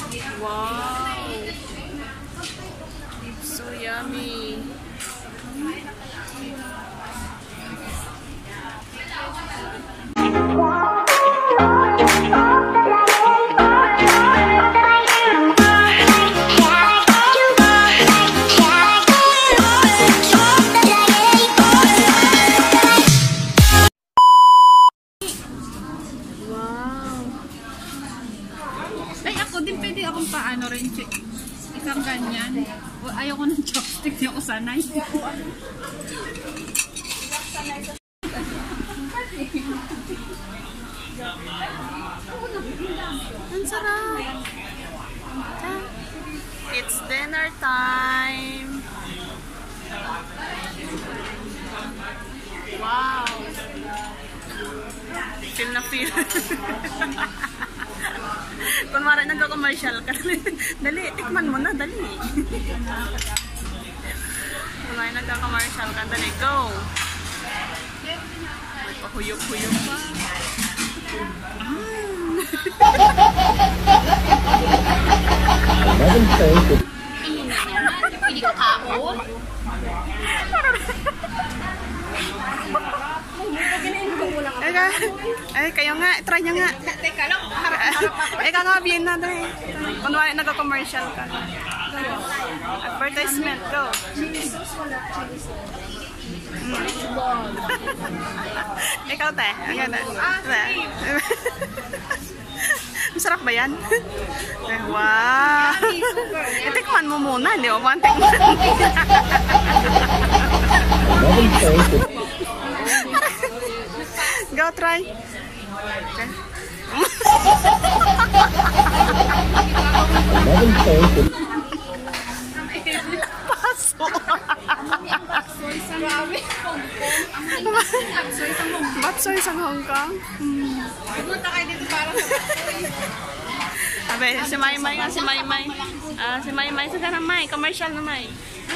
Wow! So yummy! Paano rin, isang ganyan. Ayoko ng chopstick, di ako sanay. Ang sarap! It's dinner time! Wow! Feel na feel. Kunwari nagko-commercial ka. Dali, tikman mo na, dali. Kunwari nagko-commercial ka, dali, go! May pahuyog-huyog pa. Hindi ka kaon. Ay, kayo nga, try nyo nga. Teka lang. Ay, kakabihin na doon. Kunwari nagko-commercial ka. Advertisement, go. Ikaw, te. Ang ganda. Masarap ba yan? Wow! Itikman mo muna, hindi mo man tikman. Go, try. Paso. Batsoy sa Hong Kong. Pumunta kayo dito para sa Abe, si Maymay nga, si Maymay. Si Maymay, sa ganang May, commercial na May.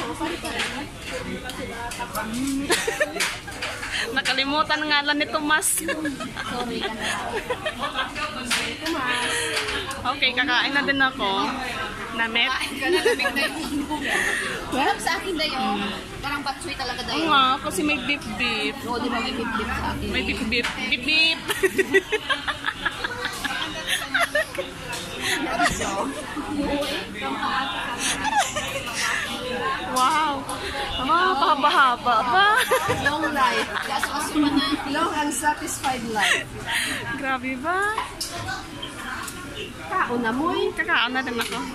Nakalimutan nga lang ni Tomas. Okay, kakain na din ako. Namit. Alam sa akin dayo, parang batsoy talaga dayo. Oo nga, kasi may beef-beef. Oo, di ba may beef-beef sa akin? May beef-beef. Beef-beef. Wow! Pahaba-haba ba? Long life. Long and satisfied life. Grabe ba? Kaon na mo eh. Kakaon na din ako.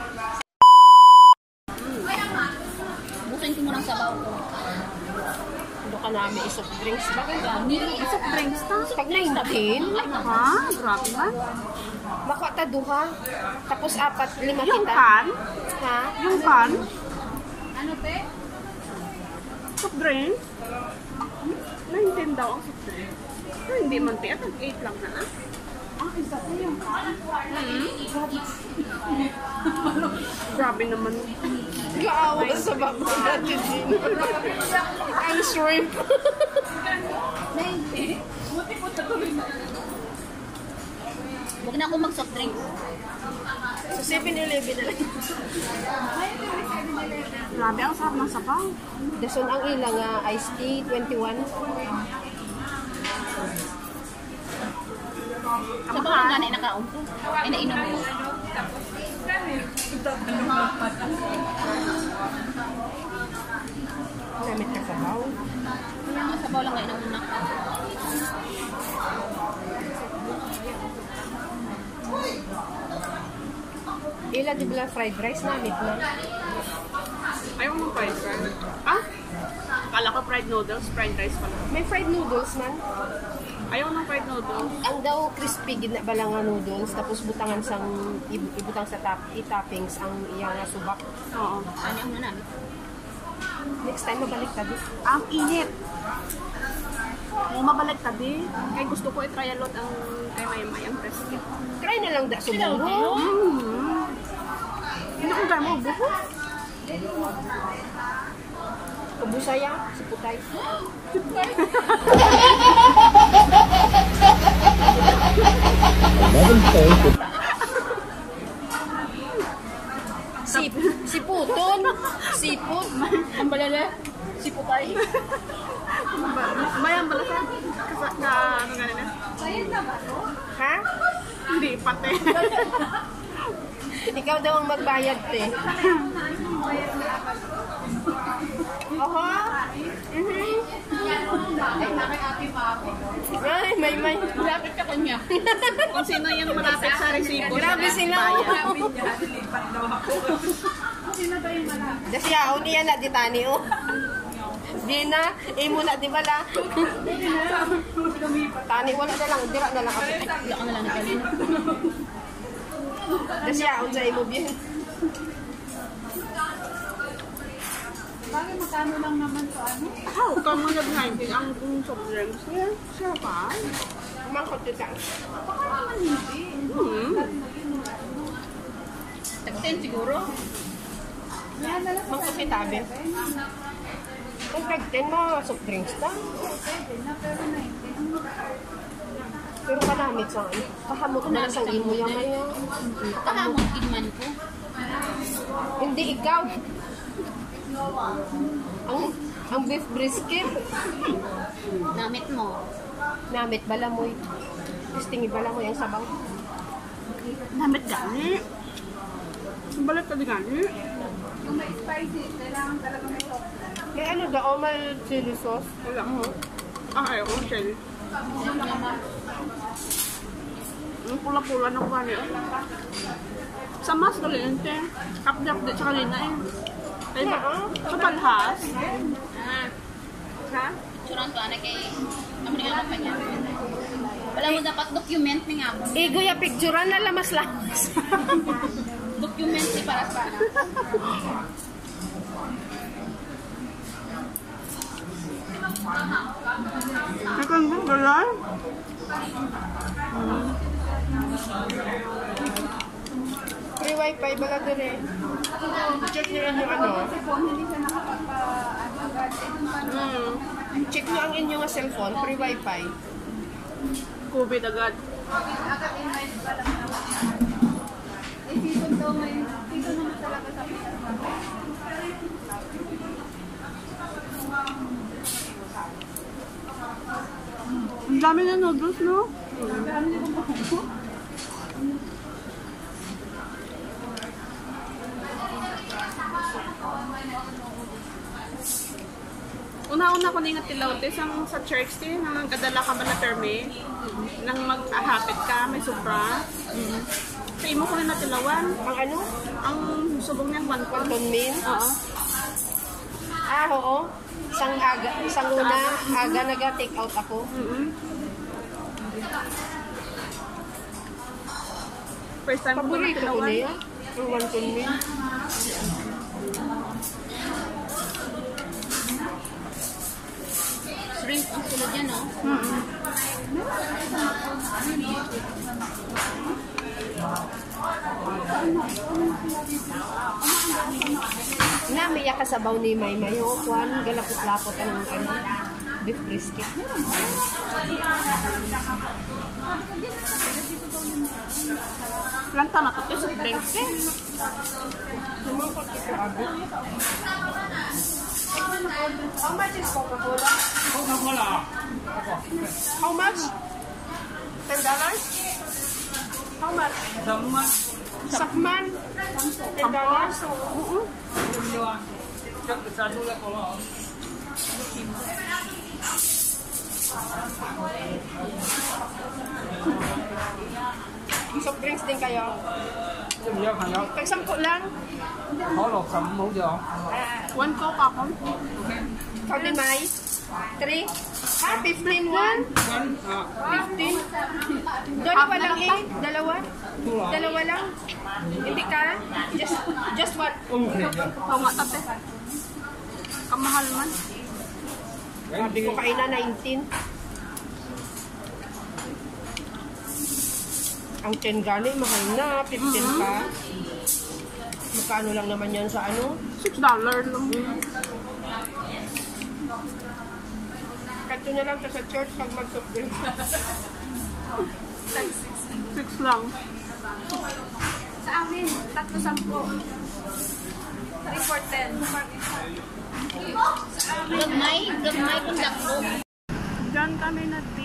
Bukin ko muna sa sabaw ko. Ano ka namin isoft drinks? Bakit ba? Isok drinks ta? Pag 19, Ha? Grabe ba? makata duha. Tapos 4, 5 Yung kita. pan? Ha? Yung pan? Ano te? Soft drinks? 19 daw ang soft drinks. Pero hindi man tiyan. 8 lang na. Isa ko yung pan. Grabe naman. Gaawa sa bako natin din. I'm shrimp. Huwag na ako mag-soft drink. Sa 7-Eleven na lang. Grabe ang sarap ng sabaw. Dason ang ilang iced tea, 21. Sabaw lang gani nakaon ko. Ay, nainom ko. Gamit ka sabaw? Sabaw lang nainom na. Ila di ba fried rice namin na? Ayaw mo fried rice? Ah? Akala ko fried noodles, fried rice pala. May fried noodles man. Ayaw ng fried noodles. Ang daw crispy gina ba lang nga noodles tapos butangan sang ibutang sa toppings ang iyang subak. Oo. Ano yung namin? Next time mabalik tabi. Ang init. Mo mabalik tabi. Kaya gusto ko i-try alot ang kay Maymay ang brisket. Try na lang da sumuro. Hindi ko gaya mo buho. Kubusaya, si Putay. Sipot. Ang balala. Sipot ay. Bayan pala sa ano ganun eh? Ha? Hindi, pati. Ikaw daw ang magbayad, te. Oho. Ay, may. Lapit ka kanya. Kung sino yung malapit sa resibo. Grabe sila. Dasi yaon niya na ditani o. Di na, mo na di bala. Tani wala na lang, dira na lang ako. Wala ka na lang nakalin. Dasi yaon sa imo biyan. Bakit magkano lang naman to ano? How come mo nag-90 ang soft drinks? Siya pa? Mangkot kita. Baka naman hindi. Tag-10 siguro? Yan na lang sa Mangkot kita, be. Kung tag-10 mo, soft drinks ta. pwede na, pero 19. Pero kanamit sa ano. Kahamot na lang sa imo yung maya. Kahamot tigman ko. Hindi ikaw. Ang beef brisket. Namit mo. Namit balamoy. Gustingi balamoy ang sabaw. Namit gani. Balat ka di gani. Kung may spicy, kailangan talaga may sauce. May ano daw, may chili sauce. Wala mo. Ayaw ko siya. Ang pula-pula ng gani. Sa mas kaliente. Kapdap-dap sa kalina eh. Ay, sa palhas. Ha? Suran ko, anak kay Amerikano pa niya. Wala mo dapat document ni nga mo. Igo ya picturean na lamas-lamas. Document si para sa anak. Nakang gulay? Free wifi bala dire. Check nyo rin yung ano. Kasi kung hindi siya nakapag-agad, eh dun pa Check nyo ang inyong cellphone, free wifi. COVID agad. agad invite pa lang naman. Eh, season daw ngayon. Season naman talaga sa Pinas. Ang dami na noodles, no? Una-una ko na tilaw sa church din, nang nagdadala ka ba na terme, nang mag-ahapit ka, may sobra. Sa imo ko na natilawan, Ang ano? ang subong niyang 1 pound. Canton Min? Oo. Oo. Sang una, aga naga-take out ako. First time ko na Paborito ko natilawan. niya. Ang Canton Min. Shrimp ang sulod yan, no? Namiya ka sabaw ni Maymay. O, kuhan, galapot-lapot ang ano, beef brisket. Planta na to, sa drinks eh. Sumangkot ito, abi. How much is Coca-Cola? Coca-Cola. How much? $10? How much? Sama. Sakman? $10? Oo. Chắc satu lah kalau. Soft drinks din kayo. Chứ bây giờ phải không? Tag 10 lang. Có lột sầm không được. 1 coke ako. Ikaw ni May. 3. 15 one? 15? Dalawa lang eh. Dalawa? Dalawa lang? Hindi ka? Just one. Okay. Oo nga, tate. Kamahal man. Sabi ko kaina 19. Ang 10 gali, mahal na. 15 pa. Magkano lang naman yan sa ano? $6 lang. Kanto na lang sa church pag mag-soft drink. 6 lang. Sa amin, Tatlo 10. 3 for 10. Gagmay kung daklo. Diyan kami